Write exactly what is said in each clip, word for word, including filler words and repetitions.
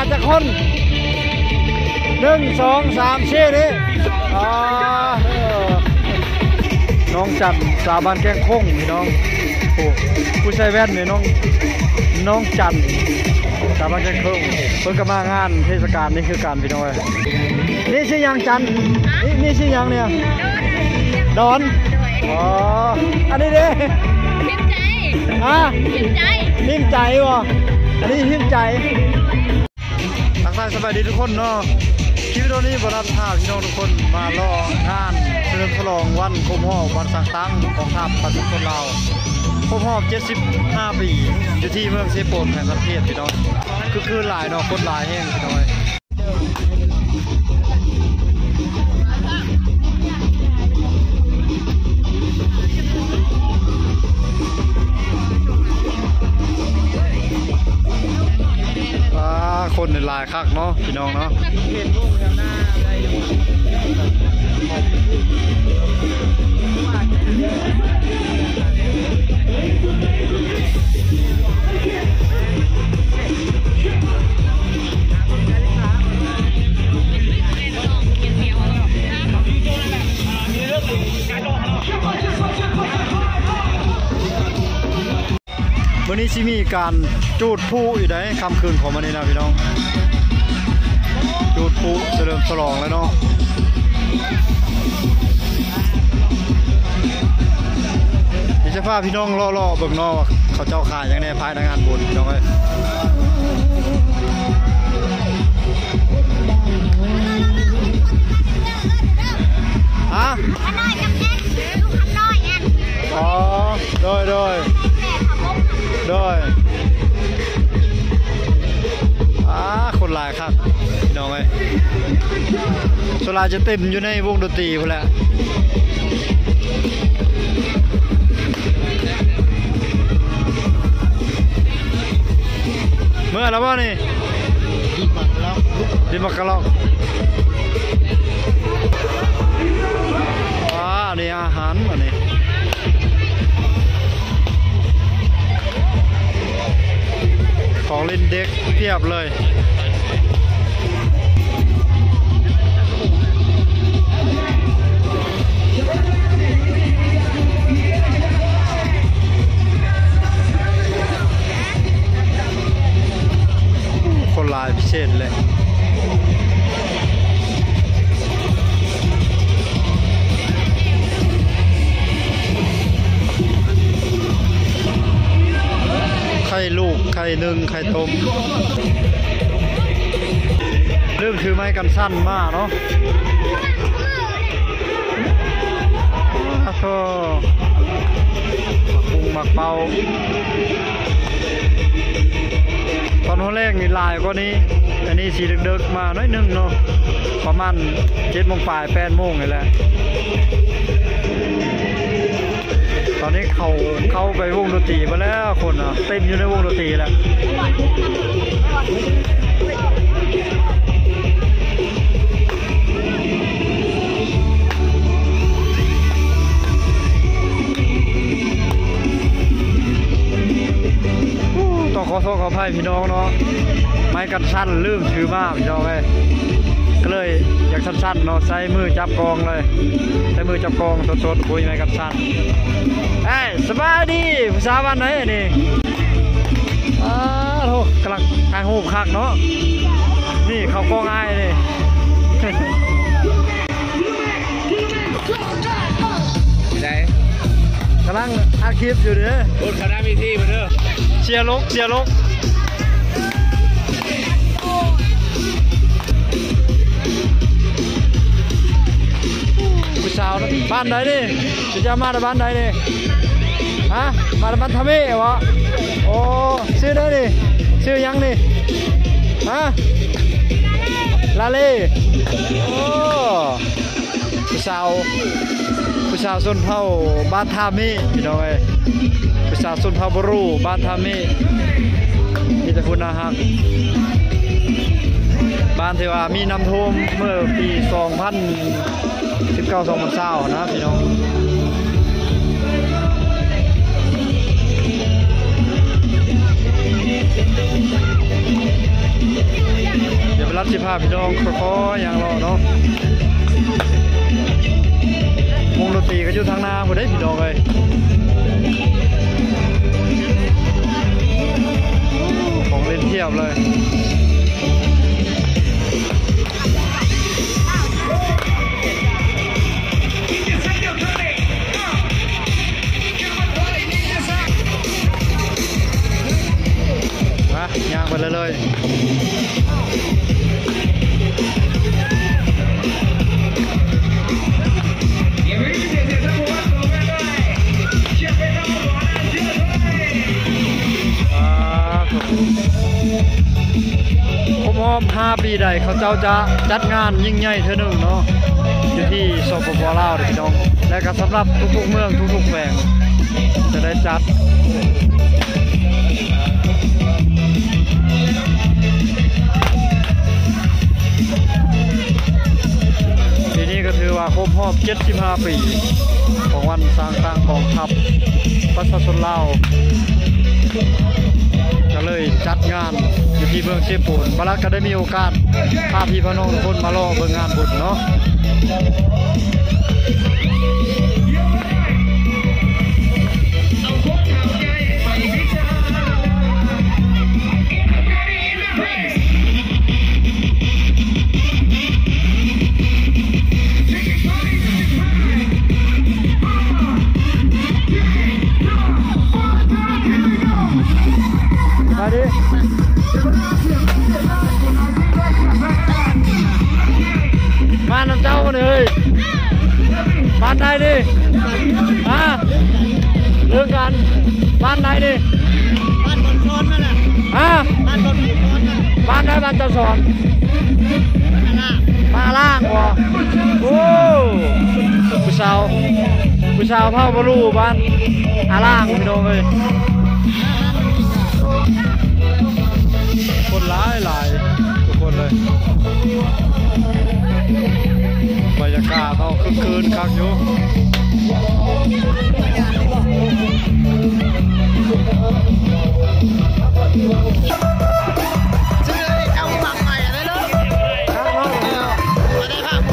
กันจะคนหนึ่งสองสามเชี่ยนี่น้องจันสาบานแกงคงพี่น้องโอ้ผู้ชายแว่นเนี่ยน้องน้องจันสาบานแกงคงเพิ่งก็มางานเทศกาลนี่คือการพี่น้องนี่ชื่อยังจันนี่นี่ชื่อยังเนี่ยดอนอ๋ออันนี้เด้พิมใจอ่ะพิมใจพิมใจวะอันนี้พิมใจทักทายสบายดีทุกคนเนาะคลิปวิดีโอนี้บรรดาพี่น้องทุกคนมาล่องานเฉลิมฉลองวันครบรอบวันสังตั้งของทัพประชาชนลาวครบรอบเจ็ดสิบห้าปีอยู่ที่เมืองเซโปนแห่งประเทศพี่น้องคือคือหลายเนาะคนหลายแห่งพี่น้องคนในลายคักเนาะพี่น้องเนาะเห็นลูกแล้วหน้าได้ยังวันนี้ชิมีการจูดผู้อยู่ได้คำคืนของมันนี่นะพี่น้องจูดผู้เฉลิมฉลองแล้วเนาะนี่จะพาพี่น้องล่อๆเบิ่งนอกเขาเจ้าขายอย่างในภายในงานบุญพี่น้องเลยฮะขน้อยจังแน่ลูกขน้อยอันอ๋อโดยโดยโดยอ่าคนหลายครับพี่น้องเอ้ยโซลาจะเต็มอยู่ในวงดนตรีพุ่นแหละเมื่อแล้วว่านี่ดิมักกะล็อกดิมักกะล็อกอ่านี่อาหารอันนี้ของเล่นเด็กเทียบเลยคนลายพิเศษเลยไข่ลูกไข่หนึ่งไข่ต้มเรื่องถือไม้กันสั้นมากเนาะโอ้โหปุงหมักเป่าตอนหัวแรกนี่ลายกว่านี้อันนี้สีเดึกๆมาน้อยนึงเนาะประมาณเจ็ดโมงปลายแปดโมงนี่แหละตอนนี้เขาเข้าไปวงดนตรีมาแล้วคนอ่ะเต้นอยู่ในวงดนตรีแล้วต้องขอโทษขออภัยพี่น้องเนาะไม้กันสั้นลืมถือมากพี่น้องเลยก็เลยอยากสั้นๆเนาะใช้มือจับกองเลยใช้มือจับกองสดๆคุยไม้กันสั้นเอ้ยสบายดีภาษาบ้านไหนนี่อ้าวโหกำลังถ่ายรูปคักเนาะนี่เขากองไอ้นี่ได้กำลังอัดคลิปอยู่เด้อรถคณะมีที่มาเด้อเชียร์ลกเชียร์ลกผู้สาวบ้านไหนดิจะจะมาบ้านไหนดิฮะมาบ้านทำเม่วะโอ้ชื่อได้ดิชื่อยังดิฮะลาเล่โอ้ผู้สาวผู้สาวส้นเผาบ้านทามีพี่น้องเอ้ยผู้สาวส้นเผาบรูบ้านทามีมีแต่คุณอาหักบ้านเทวามีน้ำท่วมเมื่อปีสองพันสิบเก้าสองพันเก้านะพี่น้อง Yeah. สิพาพี่น้องขออย่างรอเนาะวงดนตรีก็อยู่ทางหน้าหมดได้พี่น้องเลยของเล่นเทียบเลยมาย่างไปเลยเลยผมหอมห้าปีใดเขาเจ้าจะจัดงานยิ่งใหญ่เท่านึงเนาะอยู่ที่สปปลาวพี่น้องและก็สำหรับทุกๆเมืองทุกๆแหว่งจะได้จัดปีนี้ก็ถือว่าครบรอบเจ็ดสิบห้าปีของวันสร้างตั้งกองทัพประชาชนลาวก็เลยจัดงานอยู่ที่เมืองเชฟปูนบารักก็ได้มีโอกาสพาพี่พน้องทุกคนมาล่อเบิ่งงานบุญเนาะมาดิมาน้ำเจ้าเลยบ้านไหนดิมาเรื่องกันบ้านไหนดิบ้านบนโซนนั่นแหละอ่ะบ้านบนโซนนั่นบ้านไหนบ้านเจ้าสอนมาล่างวะโอ้ผู้สาวผู้สาวพ่อบลูบ้านอาล่างพี่น้องเลยคนหลายหลายทุกคนเลยบรรยากาศเขาคึกคืนคักอยู่ชื่ออะไรเอาหมักใหม่อะไรเนาะมาได้ครับ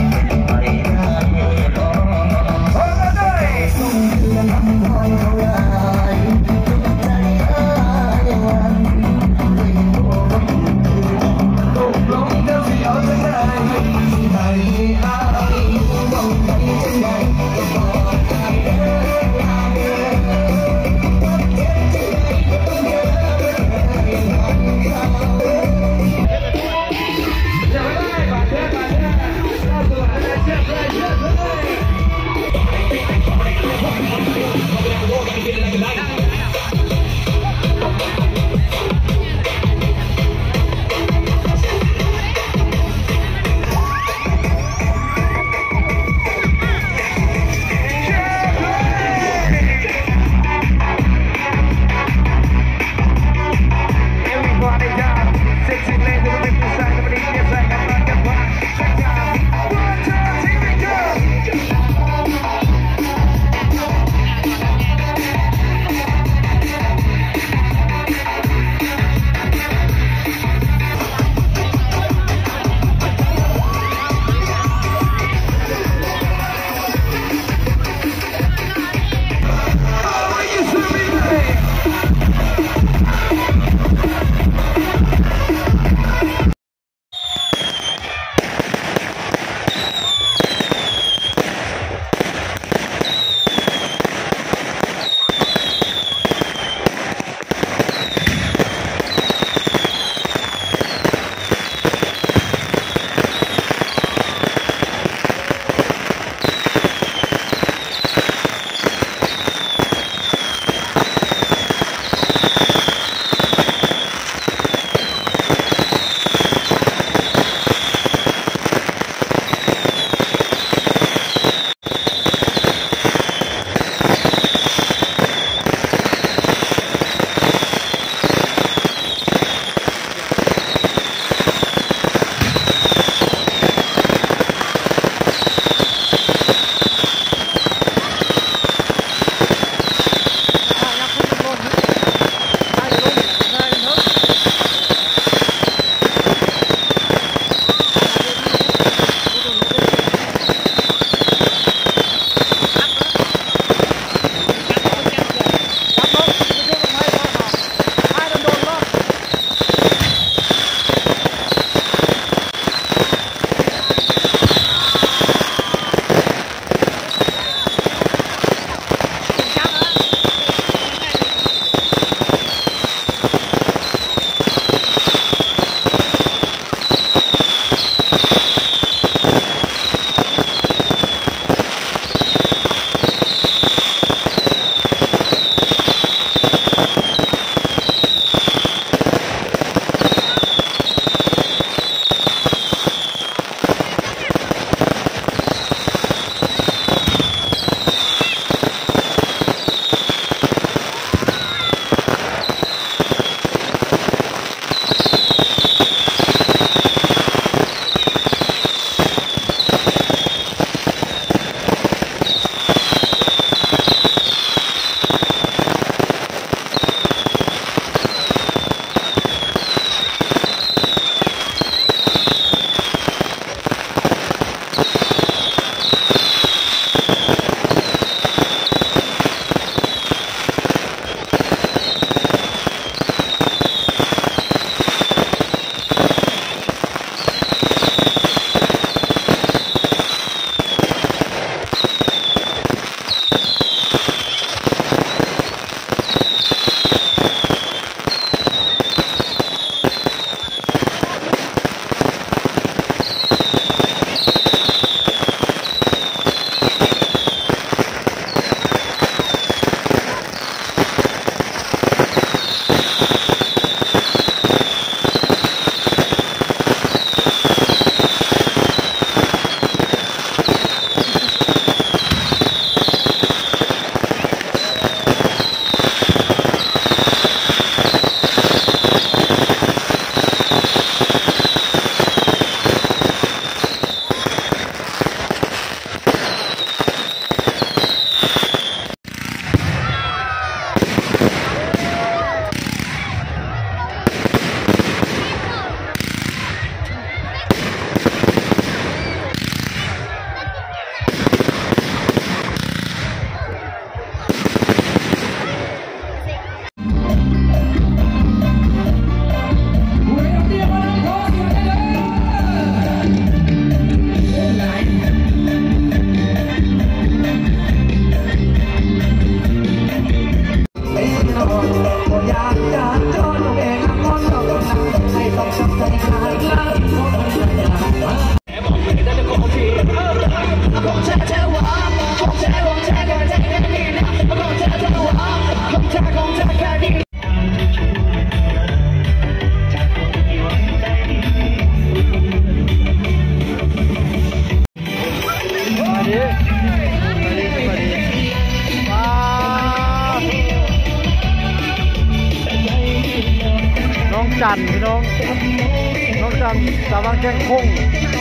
จันพี่น้องน้องจันสาวบ้านแก้งคง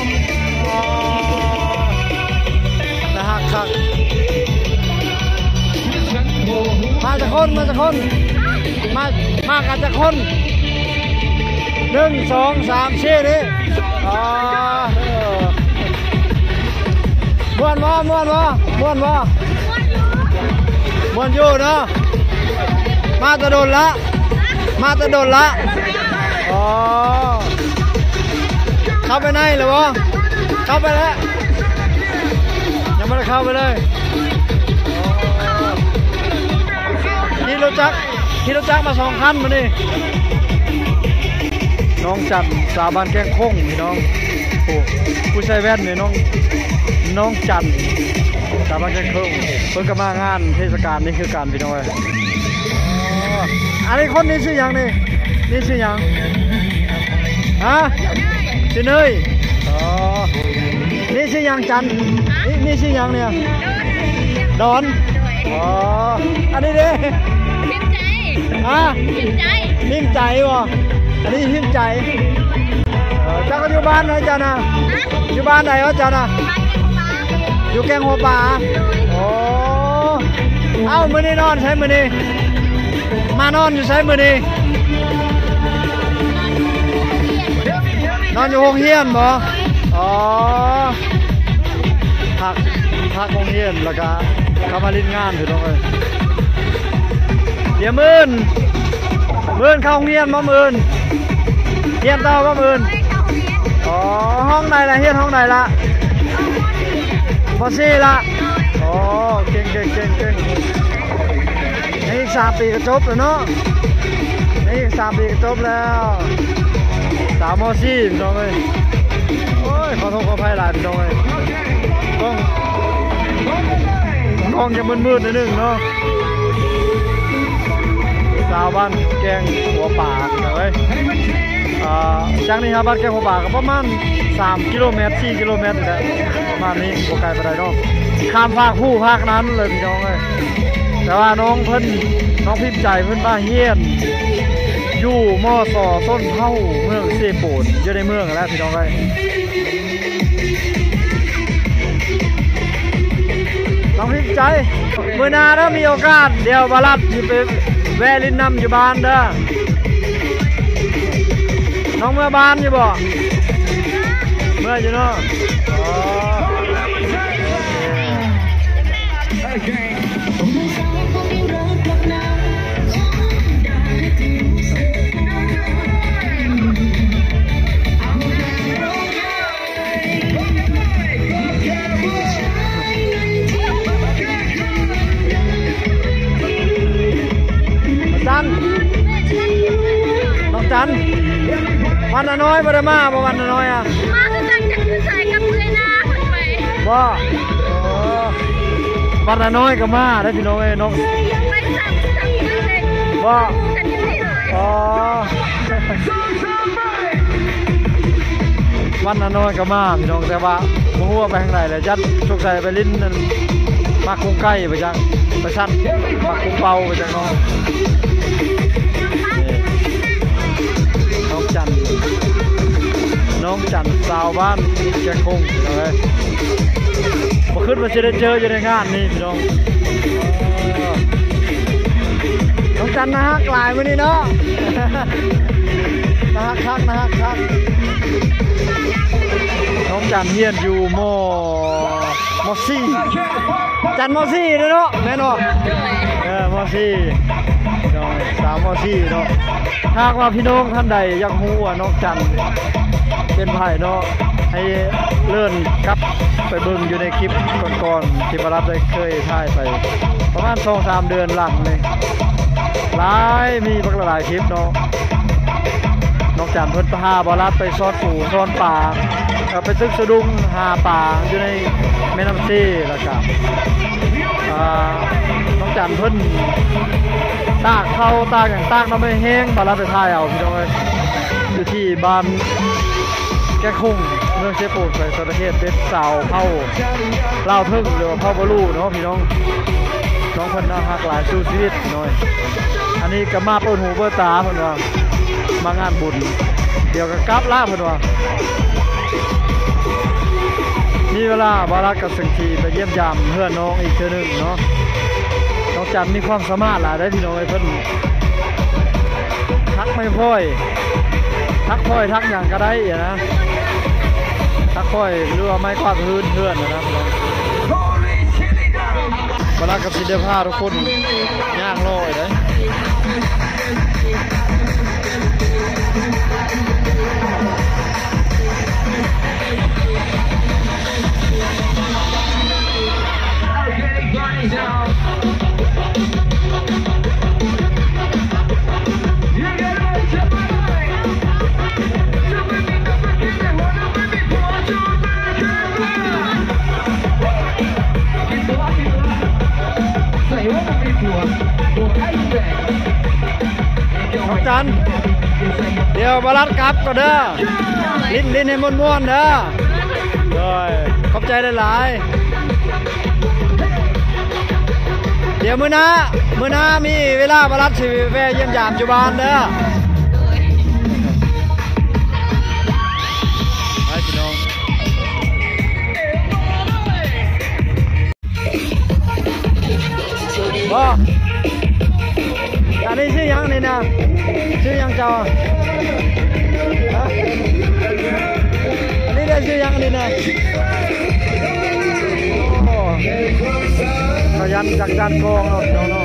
นะฮะครับมาจากคนมาจากคนมามากันจากคนหนึ่งสองสามสี่นี่อ๋อม้วนวะม้วนวะม้วนวะม้วนอยู่เนาะมาตะโดนละมาตะโดนละอ๋อเข้าไปในเลยวะเข้าไปแล้วยังไม่ได้เข้าไปเลยขี่รถจักรขี่รถจักรมาสองคันมาดิน้องจันสาวบ้านแก้งคงพี่น้องโอ้ผู้ชายแว่นเนี่ยน้องน้องจันสาวบ้านแก้งคงเพิ่งก็มางานเทศกาลนี่คือการพี่น้องเลยอันนี้คนนี้ชื่อยังนี่นี่ชื่อยังฮะชื่อเนยอ๋อนี่ชื่อยังจันนี่นี่ชื่อยังเนี่ยดอนอ๋ออันนี้เด้พิมใจฮะพิมใจพิมใจวะอันนี้พิมใจจังก็อยู่บ้านไหนจันนะอยู่บ้านไหนวะจันนะอยู่แกงหัวป่าโอ้เอ้ามือนี่นอนใช้มือนี่มานอนอยู่ใช้มือนี่นอนอยู่ห้องเฮียนบ่อ๋อพักพักห้องเฮียนแล้วก็เข้ามาลิ้นงานถือตรงเลยเดี๋ยวมื่นมื่นเข้าห้องเฮียนมามื่นเฮียนต่อมามื่นอ๋อห้องไหนละเฮียนห้องไหนละพอซี่ละอ๋อเก่งเก่งเก่งเก่งนี่อีกสามปีก็จบแล้วเนาะนี่อีกสามปีก็จบแล้วสามมอซี่พี่น้องเลยโอ้ยขอโทษขออภัยหลายพี่น้องเลยกล้องกล้องจะมืดๆนิดนึงเนาะสาวบ้านแกงหัวป่าพี่น้องเลยจากนี้ครับบ้านแกงหัวป่าก็ประมาณสามกิโลเมตรสี่กิโลเมตรเลยประมาณนี้โอไกลไปได้เนาะข้ามภาคผู้ภาคนั้นเลยพี่น้องเลยแต่ว่าน้องเพิ่นน้องพิมพ์ใจเพิ่นบ้าเฮียนอยู่มอสอส้นเท่าเมืองเซโปนอยู่ในเมืองแล้วพี่น้องเลยน้องพิมพ์ใจเมื่อนาถ้ามีโอกาสเดี๋ยวบาลัดอยู่ไปแวะลินนำอยู่บ้านเด้อน้องเมื่อบ้านอยู่บ่เมื่ออยู่เนาะจันน้องจันวันน้อยบ่ได้มาบ่วันน้อยอ่ะมาคือจังจะขึ้นใส่กับเพื่อนหน้าคนไปบ่วันน้อยก็มาได้พี่น้องเอ้ยน้องไปสั่งสั่งเลยบ่อ๋อวันน้อยก็มาพี่น้องแต่ว่าบ่ฮู้ว่าไปทางไหนเลยจัดสงสัยไปลิ้นนั่นมาคงใกล้ไปจังไปสั่นมาคงเบาไปจังน้องน้องจันน้องจันสาวบ้านแกงคงเลยมาขึ้นมาจะได้เจออยู่ในงานนี่พี่น้องน้องจันนะฮะกลายมานี่เนาะนะฮะคักนะฮะคักน้องจันเฮียนอยู่มอมอซี่จันมอซี่เนาะแม่เนาะเออมอซี่สาวมอซี่เนาะหากว่าพี่น้องท่านใดอยากรู้ว่าน้องจันเป็นไผ่เนาะให้เลื่อนกลับไปเบิ่งอยู่ในคลิปก่อนๆที่บารับได้เคยถ่ายไปประมาณสองสามเดือนหลังเลยหลายมีบางหลายคลิปเนาะน้องจันเพิ่นพาบารับไปซ่อนปูซ่อนป่าไปตึกสะดุ้งหาป่าอยู่ในแม่น้ำซีแล้วก็น้องจันเพิ่นตากเข้าตากอย่างตากน้ำไม่แห้งบารับไปถ่ายเอาพี่น้องเลยอยู่ที่บ้านแกงคงเมืองเชฟโปนไปประเทศเด็ดสาวเผาเล่าเพิ่งหรือว่าเผาบอลูเนาะพี่น้องน้องเพิ่นน่าฮักหลายสู้ชีวิตหน่อยอันนี้ก็มาเปิดหูเปิดตาเพิ่นว่ามางานบุญเดี๋ยวก็กลับล่าเพิ่นว่ามีเวลาบารักกับสังทีไปเยี่ยมยามเพื่อนน้องอีกเทื่อนึงเนาะน้องจันมีความสามารถหลายได้พี่น้องไอ้เพิ่นทักไม่พ่อยทักพ่อยทักอย่างก็ได้อย่างนะทักพ่อยหรือว่าไม่กวาดพื้นเพื่อนนะพี่น้องบารักกับสิเดผ้าทุกคนย่างลอยเลยน้องจันเดี๋ยวบาลัดกลับก็เด้อลิ้นลิ้นให้ม้วนๆเด้อเลยขอบใจหลายๆเดี๋ยวมื้อหน้ามื้อหน้ามีเวลาบาลัดสิแวะเยี่ยมยามจุบานเด้อไปพี่น้องบ่อันนี้ชื่อยังนี่นะชื่อยังเจ้าอันนี้ได้ชื่อยังนี่นะโอ้ขยันจักจันกองเนาะเนาะเนาะ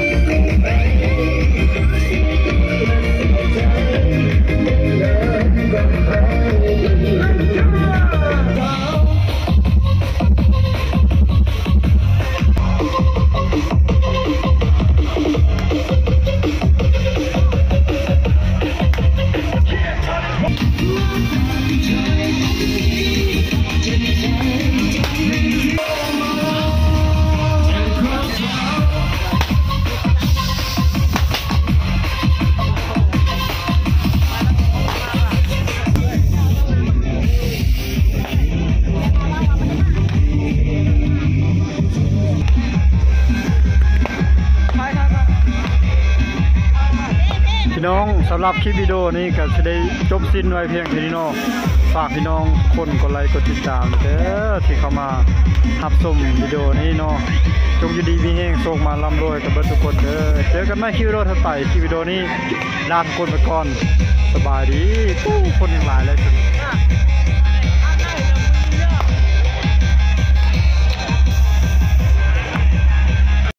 น้องสำหรับคลิปวิดีโอนี้ก็จะได้จบสิ้นไว้เพียงแค่นี้เนาะฝากพี่น้องคนกดไลค์กดติดตามเด้อที่เข้ามารับชมวิดีโอนี้เนาะจงอยู่ดีมีแห้งโชคมาร่ำรวยกับเบิดทุกคนเด้อเจอกันใหม่คลิปวิดีโอถัดไปคลิปวิดีโอนี้ลาทุกคนไปก่อนสบายดีผู้คนยังหลายเลย